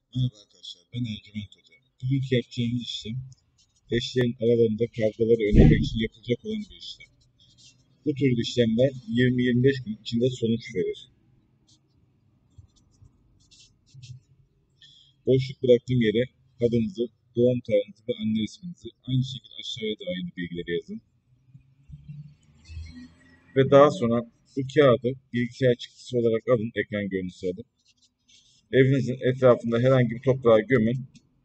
Merhaba arkadaşlar, ben Ercüment Hoca. Bugünkü yapacağımız işlem, eşlerin aralarında kavgaları önlemek için yapılacak olan bir işlem. Bu tür işlemler 20-25 gün içinde sonuç verir. Boşluk bıraktığım yere adınızı, doğum tarihinizi ve anne isminizi, aynı şekilde aşağıya da aynı bilgileri yazın. Ve daha sonra bu kağıdı bilgisayar çıktısı olarak alın, ekran görüntüsü alın. Evinizin etrafında herhangi bir toprağa gömün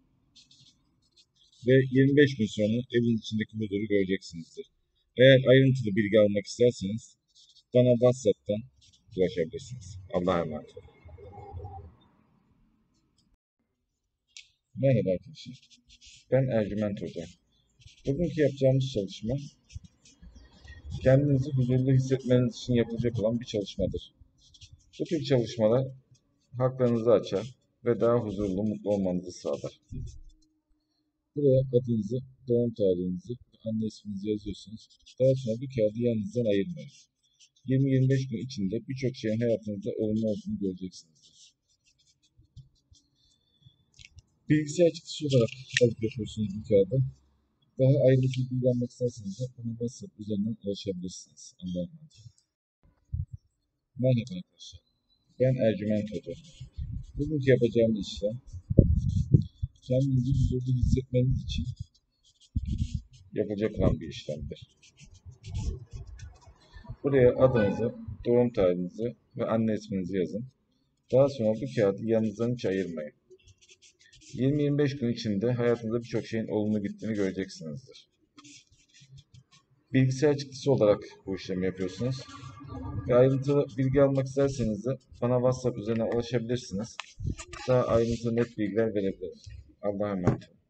ve 25 gün sonra evin içindeki huzuru göreceksinizdir. Eğer ayrıntılı bilgi almak isterseniz bana WhatsApp'tan ulaşabilirsiniz. Allah'a emanet olun. Merhaba arkadaşlar. Ben Ercüment Hoca. Bugünkü yapacağımız çalışma kendinizi huzurlu hissetmeniz için yapılacak olan bir çalışmadır. Bu tür çalışmalar haklarınızı açar ve daha huzurlu, mutlu olmanızı sağlar. Buraya adınızı, doğum tarihinizi ve anne isminizi yazıyorsunuz. Daha sonra bu kağıdı yanınızdan ayırmayın. 20-25 gün içinde birçok şeyin hayatınızda olumlu olduğunu göreceksiniz. Bilgisayar çıktısı olarak alıp yapıyorsunuz bu kağıdı. Daha ayrıntılı bilgi almak isterseniz de bana WhatsApp üzerinden ulaşabilirsiniz. Allah'a emanet olun. Merhaba arkadaşlar. Ben Ercüment Hoca. Bugünkü yapacağımız işlem kendinizi huzurlu hissetmeniz için yapılacak olan bir işlemdir. Buraya adınızı, doğum tarihinizi ve anne isminizi yazın. Daha sonra bu kağıdı yanınızdan hiç ayırmayın. 20-25 gün içinde hayatınızda birçok şeyin olumlu gittiğini göreceksinizdir. Bilgisayar çıktısı olarak bu işlemi yapıyorsunuz. Ve ayrıntılı bilgi almak isterseniz de bana WhatsApp üzerinden ulaşabilirsiniz. Daha ayrıntılı net bilgiler verebilirim. Allah'a emanet olun.